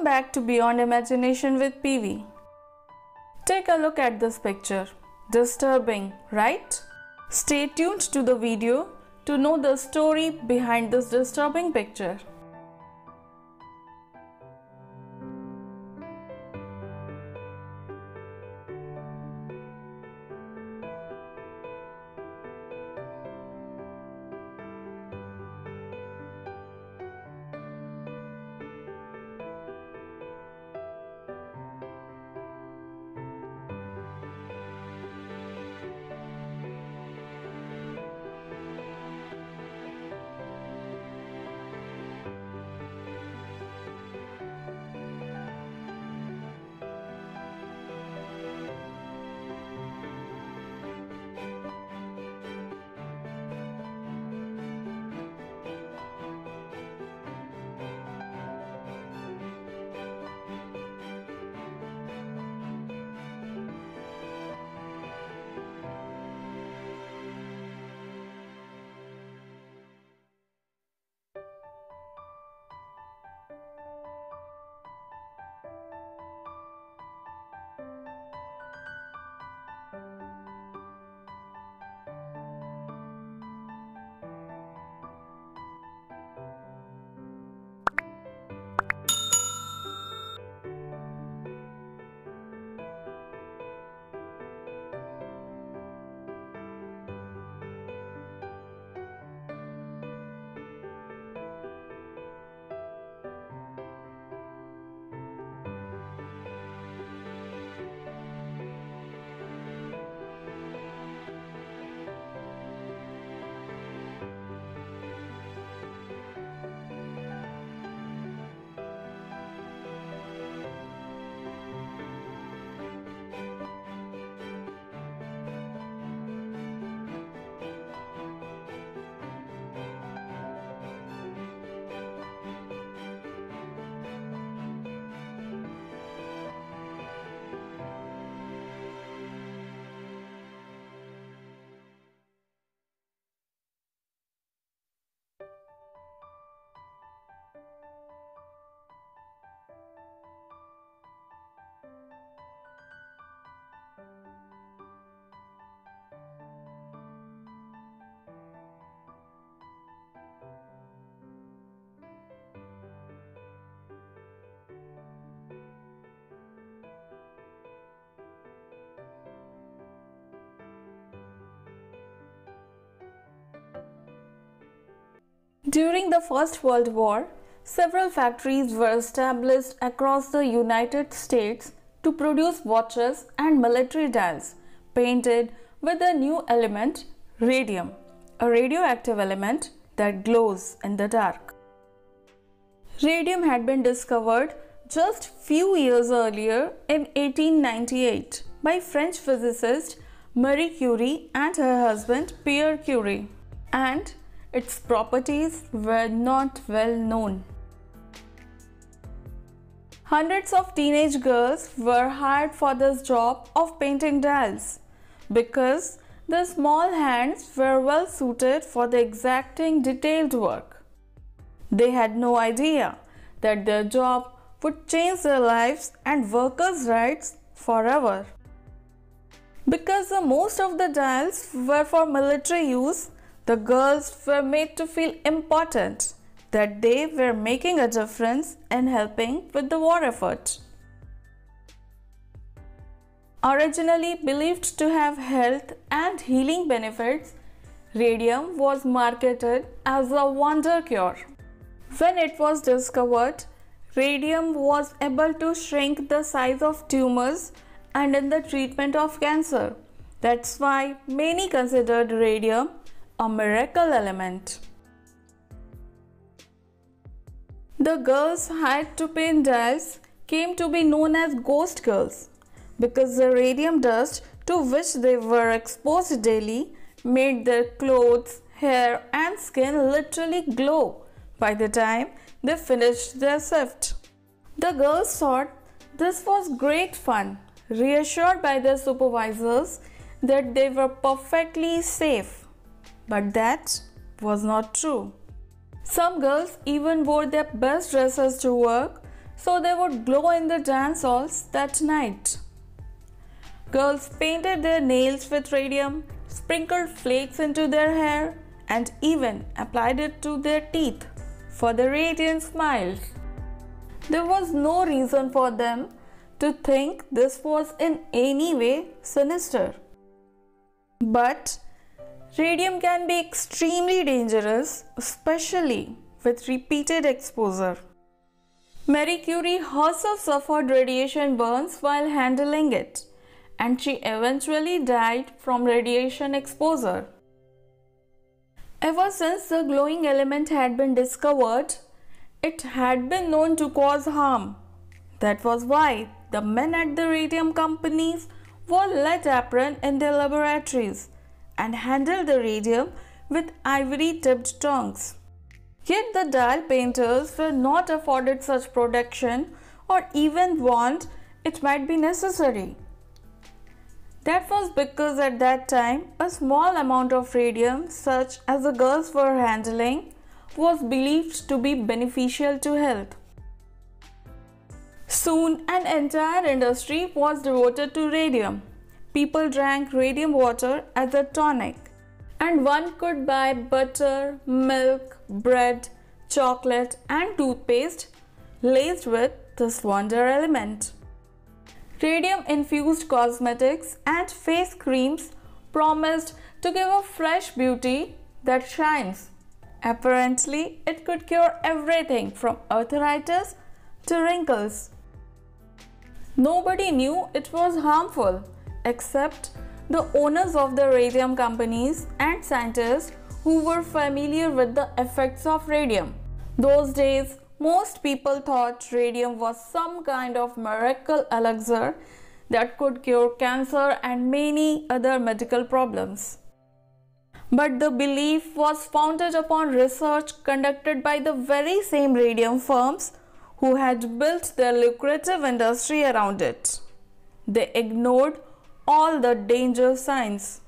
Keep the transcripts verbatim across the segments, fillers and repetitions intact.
back to Beyond Imagination with P V. Take a look at this picture. Disturbing, right? Stay tuned to the video to know the story behind this disturbing picture. During the First World War, several factories were established across the United States to produce watches and military dials painted with a new element, radium, a radioactive element that glows in the dark. Radium had been discovered just few years earlier in eighteen ninety-eight by French physicist Marie Curie and her husband Pierre Curie, and its properties were not well known. Hundreds of teenage girls were hired for this job of painting dials because the small hands were well suited for the exacting detailed work. They had no idea that their job would change their lives and workers' rights forever. Because the most of the dials were for military use, the girls were made to feel important, that they were making a difference in helping with the war effort. Originally believed to have health and healing benefits, radium was marketed as a wonder cure. When it was discovered, radium was able to shrink the size of tumors and in the treatment of cancer. That's why many considered radium a miracle element. The girls hired to paint dials came to be known as ghost girls because the radium dust to which they were exposed daily made their clothes, hair and skin literally glow by the time they finished their shift. The girls thought this was great fun, reassured by their supervisors that they were perfectly safe. But that was not true. Some girls even wore their best dresses to work so they would glow in the dance halls that night. Girls painted their nails with radium, sprinkled flakes into their hair, and even applied it to their teeth for the radiant smiles. There was no reason for them to think this was in any way sinister. But radium can be extremely dangerous, especially with repeated exposure. Marie Curie herself suffered radiation burns while handling it, and she eventually died from radiation exposure. Ever since the glowing element had been discovered, it had been known to cause harm. That was why the men at the radium companies wore lead apron in their laboratories and handled the radium with ivory-tipped tongs. Yet the dial painters were not afforded such protection or even warned it might be necessary. That was because at that time, a small amount of radium, such as the girls were handling, was believed to be beneficial to health. Soon, an entire industry was devoted to radium. People drank radium water as a tonic, and one could buy butter, milk, bread, chocolate, and toothpaste laced with this wonder element. Radium-infused cosmetics and face creams promised to give a fresh beauty that shines. Apparently, it could cure everything from arthritis to wrinkles. Nobody knew it was harmful except the owners of the radium companies and scientists who were familiar with the effects of radium. Those days, most people thought radium was some kind of miracle elixir that could cure cancer and many other medical problems. But the belief was founded upon research conducted by the very same radium firms who had built their lucrative industry around it. They ignored all the danger signs.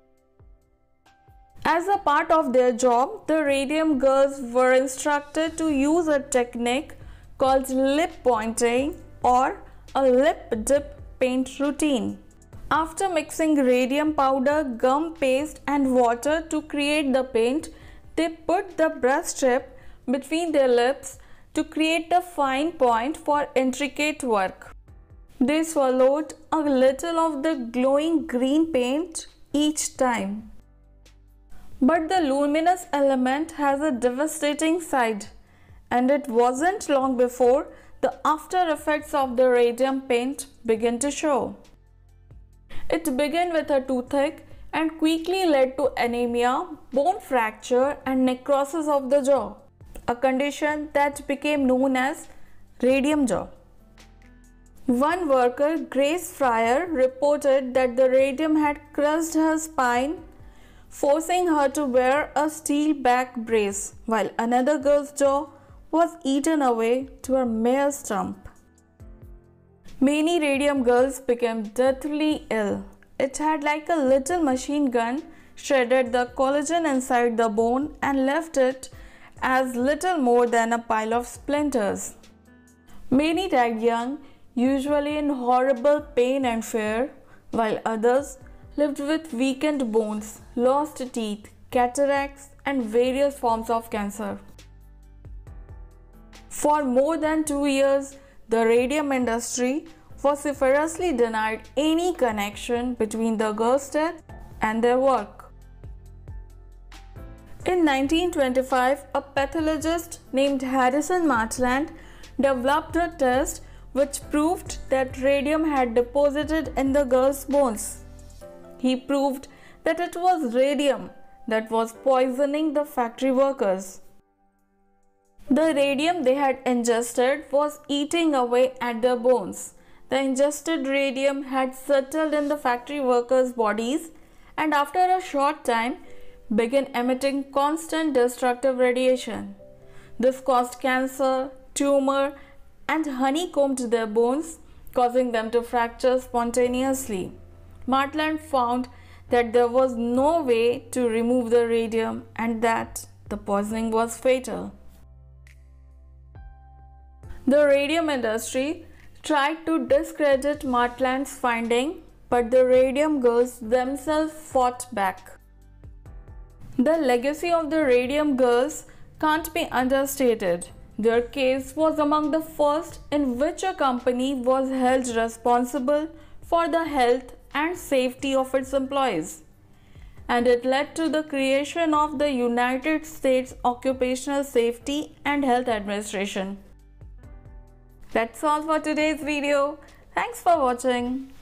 As a part of their job, the radium girls were instructed to use a technique called lip pointing or a lip dip paint routine. After mixing radium powder, gum paste and water to create the paint, they put the brush strip between their lips to create a fine point for intricate work. They swallowed a little of the glowing green paint each time. But the luminous element has a devastating side, and it wasn't long before the after effects of the radium paint began to show. It began with a toothache and quickly led to anemia, bone fracture, and necrosis of the jaw, a condition that became known as radium jaw. One worker, Grace Fryer, reported that the radium had crushed her spine, forcing her to wear a steel back brace, while another girl's jaw was eaten away to a mere stump. Many radium girls became deathly ill. It had like a little machine gun shredded the collagen inside the bone and left it as little more than a pile of splinters. Many died young, usually in horrible pain and fear, while others lived with weakened bones, lost teeth, cataracts, and various forms of cancer. For more than two years, the radium industry vociferously denied any connection between the girls' death and their work. In nineteen twenty-five, a pathologist named Harrison Martland developed a test which proved that radium had deposited in the girls' bones. He proved that it was radium that was poisoning the factory workers. The radium they had ingested was eating away at their bones. The ingested radium had settled in the factory workers' bodies and after a short time began emitting constant destructive radiation. This caused cancer, tumor, and honeycombed their bones, causing them to fracture spontaneously. Martland found that there was no way to remove the radium and that the poisoning was fatal. The radium industry tried to discredit Maitland's finding, but the radium girls themselves fought back. The legacy of the radium girls can't be understated. Their case was among the first in which a company was held responsible for the health and safety of its employees, and it led to the creation of the United States Occupational Safety and Health Administration. That's all for today's video. Thanks for watching.